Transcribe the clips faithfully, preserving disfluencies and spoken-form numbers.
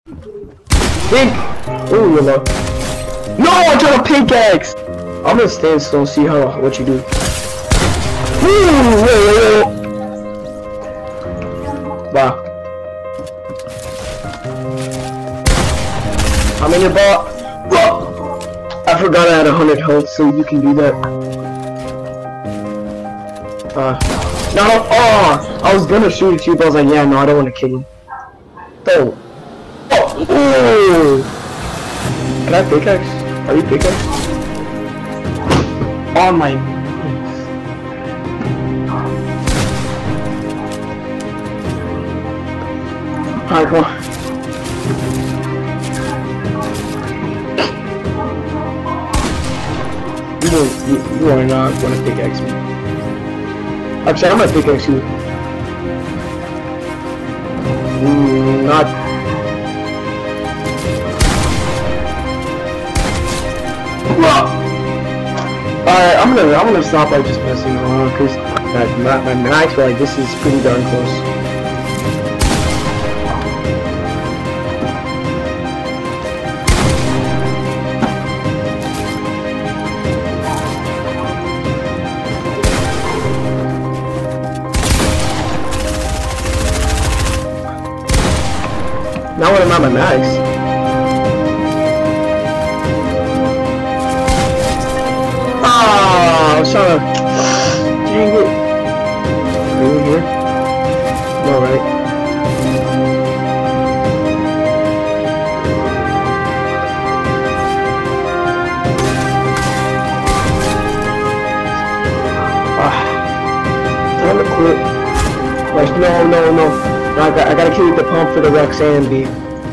Pink! Ooh, you're low. No, I'm trying to pickaxe! I'm gonna stand still and see how what you do. Ooh, wait, wait, wait. Wow. I'm in your ball. Whoa! I forgot I had a hundred health, so you can do that. Uh, no, no, oh! I was gonna shoot at you, but I was like, yeah, no, I don't want to kill you. Oh. Oh, ooh. Can I pickaxe? Are you pickaxe? On my alright, come on. You don't, you, you are not gonna pickaxe me. Actually, I'm gonna pickaxe you. Ooh, not. Alright, I'm gonna I'm gonna stop by just messing around because my, my, my max like this is pretty darn close. Now when I'm at my max. I was trying to... Dang it. Are you in here? No, right? Ah. Time to quit. Like, no, no, no. no I, got, I gotta keep the pump for the Roxanne beat.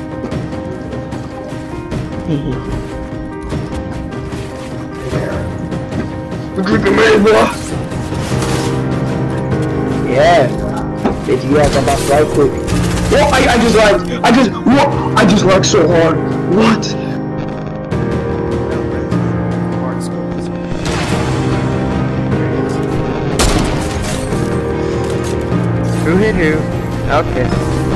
Yeah. Did you have about right quick? Whoa, I, I just like I just whoa, I just like so hard. What? Who hit who? Okay.